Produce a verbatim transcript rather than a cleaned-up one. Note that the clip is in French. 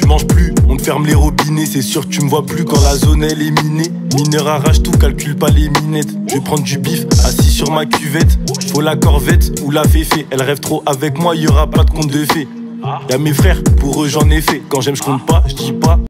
manges plus, on te ferme les robinets. C'est sûr que tu me vois plus quand la zone elle est minée. Mineur arrache tout, calcule pas les minettes. Je vais prendre du bif, assis sur ma cuvette. Faut la corvette ou la féfé. Elle rêve trop avec moi, y'aura pas de conte de fées. Y'a mes frères, pour eux j'en ai fait. Quand j'aime je compte pas, je dis pas.